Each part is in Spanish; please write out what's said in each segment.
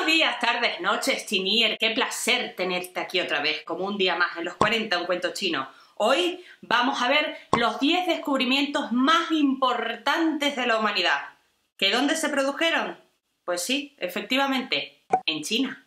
Buenos días, tardes, noches, Chinier. Qué placer tenerte aquí otra vez, como un día más en los 40, un cuento chino. Hoy vamos a ver los 10 descubrimientos más importantes de la humanidad. ¿Que dónde se produjeron? Pues sí, efectivamente, en China.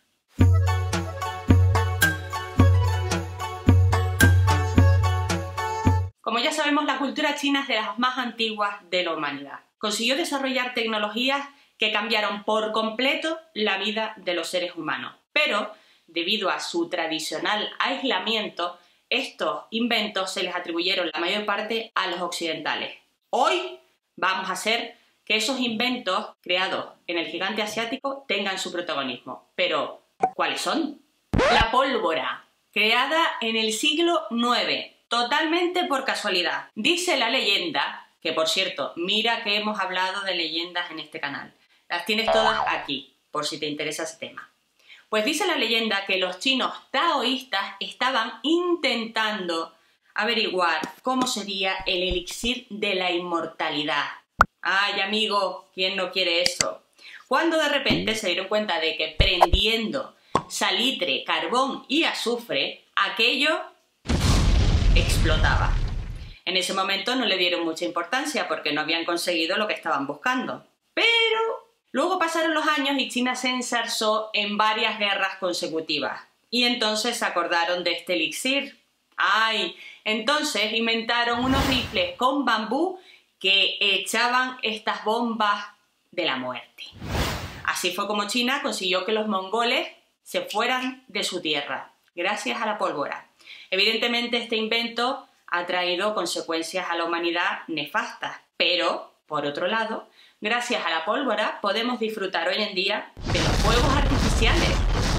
Como ya sabemos, la cultura china es de las más antiguas de la humanidad. Consiguió desarrollar tecnologías que cambiaron por completo la vida de los seres humanos. Pero, debido a su tradicional aislamiento, estos inventos se les atribuyeron la mayor parte a los occidentales. Hoy vamos a hacer que esos inventos creados en el gigante asiático tengan su protagonismo. Pero, ¿cuáles son? La pólvora, creada en el siglo IX, totalmente por casualidad. Dice la leyenda, que por cierto, mira que hemos hablado de leyendas en este canal. Las tienes todas aquí, por si te interesa ese tema. Pues dice la leyenda que los chinos taoístas estaban intentando averiguar cómo sería el elixir de la inmortalidad. ¡Ay, amigo! ¿Quién no quiere eso? Cuando de repente se dieron cuenta de que prendiendo salitre, carbón y azufre, aquello explotaba. En ese momento no le dieron mucha importancia porque no habían conseguido lo que estaban buscando. Pero luego pasaron los años y China se ensarzó en varias guerras consecutivas. Y entonces se acordaron de este elixir. ¡Ay! Entonces inventaron unos rifles con bambú que echaban estas bombas de la muerte. Así fue como China consiguió que los mongoles se fueran de su tierra, gracias a la pólvora. Evidentemente este invento ha traído consecuencias a la humanidad nefastas, pero, por otro lado, gracias a la pólvora podemos disfrutar hoy en día de los fuegos artificiales.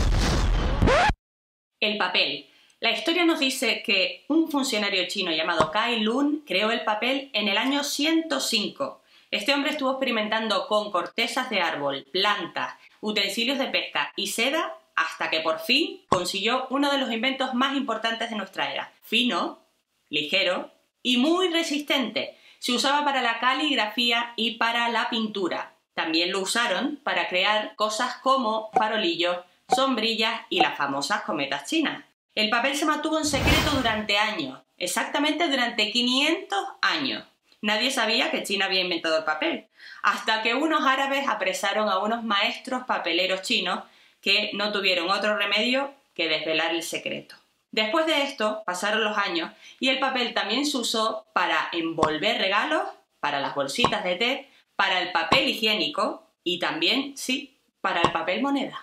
El papel. La historia nos dice que un funcionario chino llamado Cai Lun creó el papel en el año 105. Este hombre estuvo experimentando con cortezas de árbol, plantas, utensilios de pesca y seda hasta que por fin consiguió uno de los inventos más importantes de nuestra era. Fino, ligero y muy resistente. Se usaba para la caligrafía y para la pintura. También lo usaron para crear cosas como farolillos, sombrillas y las famosas cometas chinas. El papel se mantuvo en secreto durante años, exactamente durante 500 años. Nadie sabía que China había inventado el papel, hasta que unos árabes apresaron a unos maestros papeleros chinos que no tuvieron otro remedio que desvelar el secreto. Después de esto, pasaron los años y el papel también se usó para envolver regalos, para las bolsitas de té, para el papel higiénico y también, sí, para el papel moneda.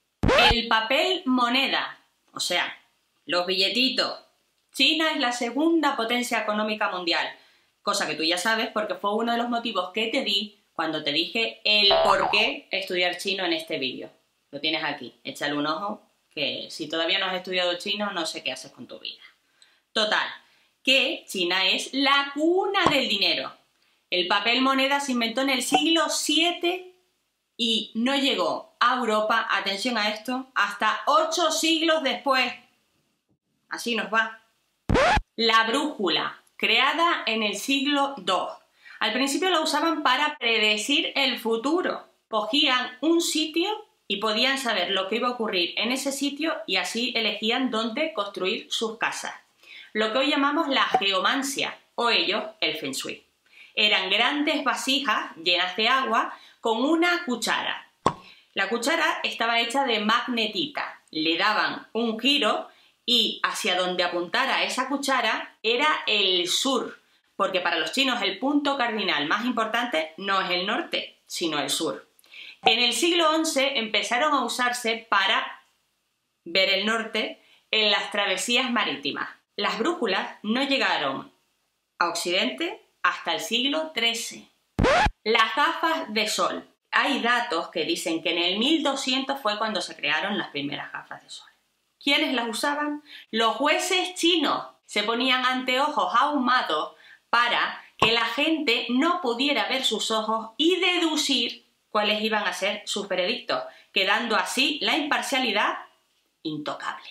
El papel moneda, o sea, los billetitos. China es la segunda potencia económica mundial, cosa que tú ya sabes porque fue uno de los motivos que te di cuando te dije el por qué estudiar chino en este vídeo. Lo tienes aquí, échale un ojo, que si todavía no has estudiado chino no sé qué haces con tu vida. Total, que China es la cuna del dinero. El papel moneda se inventó en el siglo VII y no llegó a Europa, atención a esto, hasta 8 siglos después. Así nos va. La brújula, creada en el siglo II. Al principio la usaban para predecir el futuro. Cogían un sitio y podían saber lo que iba a ocurrir en ese sitio y así elegían dónde construir sus casas. Lo que hoy llamamos la geomancia, o ellos el feng shui. Eran grandes vasijas llenas de agua con una cuchara. La cuchara estaba hecha de magnetita. Le daban un giro y hacia donde apuntara esa cuchara era el sur, porque para los chinos el punto cardinal más importante no es el norte, sino el sur. En el siglo XI empezaron a usarse para ver el norte en las travesías marítimas. Las brújulas no llegaron a Occidente hasta el siglo XIII. Las gafas de sol. Hay datos que dicen que en el 1200 fue cuando se crearon las primeras gafas de sol. ¿Quiénes las usaban? Los jueces chinos. Se ponían anteojos ahumados para que la gente no pudiera ver sus ojos y deducir cuáles iban a ser sus veredictos, quedando así la imparcialidad intocable.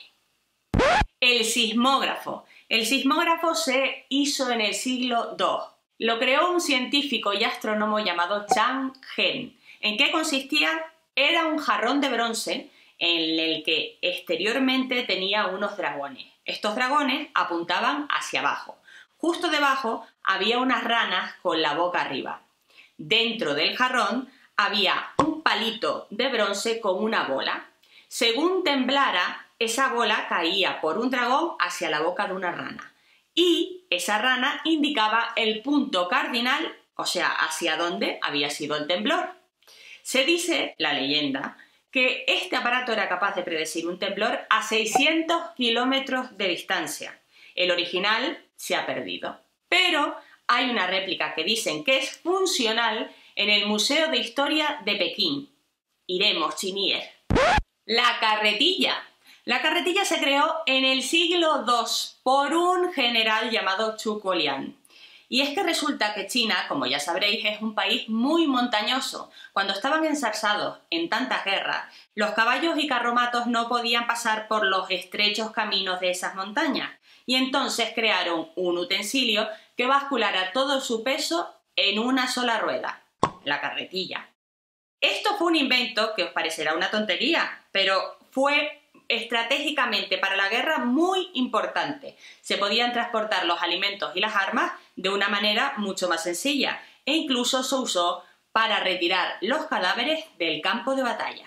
El sismógrafo. El sismógrafo se hizo en el siglo II. Lo creó un científico y astrónomo llamado Chang Hen. ¿En qué consistía? Era un jarrón de bronce en el que exteriormente tenía unos dragones. Estos dragones apuntaban hacia abajo. Justo debajo había unas ranas con la boca arriba. Dentro del jarrón había un palito de bronce con una bola. Según temblara, esa bola caía por un dragón hacia la boca de una rana. Y esa rana indicaba el punto cardinal, o sea, hacia dónde había sido el temblor. Se dice, la leyenda, que este aparato era capaz de predecir un temblor a 600 kilómetros de distancia. El original se ha perdido. Pero hay una réplica que dicen que es funcional en el Museo de Historia de Pekín. Iremos, Chinier. La carretilla. La carretilla se creó en el siglo II por un general llamado Chu Kuolian. Y es que resulta que China, como ya sabréis, es un país muy montañoso. Cuando estaban ensarzados en tantas guerras, los caballos y carromatos no podían pasar por los estrechos caminos de esas montañas. Y entonces crearon un utensilio que basculara todo su peso en una sola rueda, la carretilla. Esto fue un invento que os parecerá una tontería, pero fue estratégicamente para la guerra muy importante. Se podían transportar los alimentos y las armas de una manera mucho más sencilla e incluso se usó para retirar los cadáveres del campo de batalla.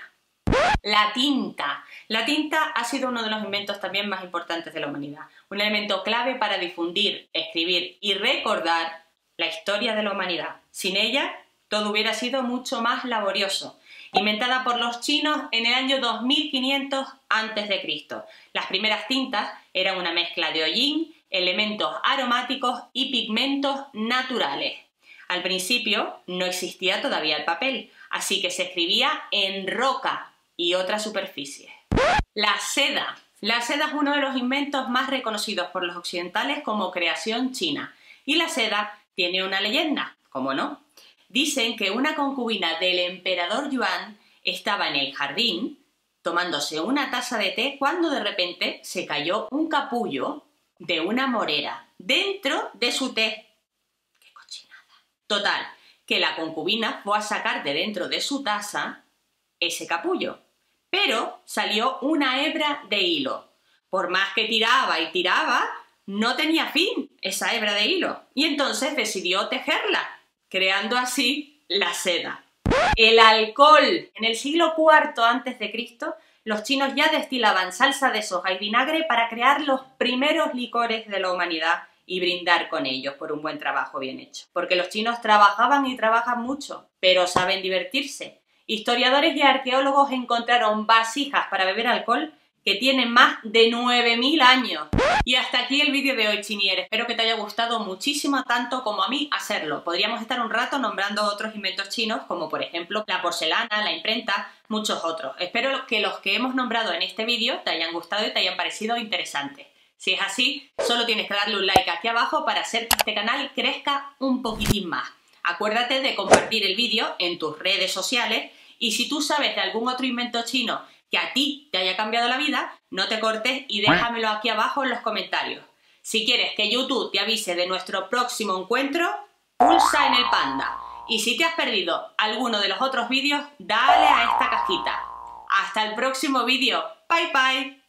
La tinta. La tinta ha sido uno de los inventos también más importantes de la humanidad. Un elemento clave para difundir, escribir y recordar la historia de la humanidad. Sin ella, todo hubiera sido mucho más laborioso. Inventada por los chinos en el año 2500 a.C. Las primeras tintas eran una mezcla de hollín, elementos aromáticos y pigmentos naturales. Al principio no existía todavía el papel, así que se escribía en roca y otras superficies. La seda. La seda es uno de los inventos más reconocidos por los occidentales como creación china. Y la seda tiene una leyenda, ¿cómo no? Dicen que una concubina del emperador Yuan estaba en el jardín tomándose una taza de té cuando de repente se cayó un capullo de una morera dentro de su té. ¡Qué cochinada! Total, que la concubina fue a sacar de dentro de su taza ese capullo, pero salió una hebra de hilo. Por más que tiraba y tiraba, no tenía fin esa hebra de hilo y entonces decidió tejerla, creando así la seda. El alcohol. En el siglo IV a.C., los chinos ya destilaban salsa de soja y vinagre para crear los primeros licores de la humanidad y brindar con ellos por un buen trabajo bien hecho. Porque los chinos trabajaban y trabajan mucho, pero saben divertirse. Historiadores y arqueólogos encontraron vasijas para beber alcohol que tienen más de 9000 años. Y hasta aquí el vídeo de hoy, Chinier. Espero que te haya gustado muchísimo, tanto como a mí hacerlo. Podríamos estar un rato nombrando otros inventos chinos, como por ejemplo la porcelana, la imprenta, muchos otros. Espero que los que hemos nombrado en este vídeo te hayan gustado y te hayan parecido interesantes. Si es así, solo tienes que darle un like aquí abajo para hacer que este canal crezca un poquitín más. Acuérdate de compartir el vídeo en tus redes sociales y si tú sabes de algún otro invento chino que a ti te haya cambiado la vida, no te cortes y déjamelo aquí abajo en los comentarios. Si quieres que YouTube te avise de nuestro próximo encuentro, pulsa en el panda. Y si te has perdido alguno de los otros vídeos, dale a esta cajita. Hasta el próximo vídeo. Bye bye.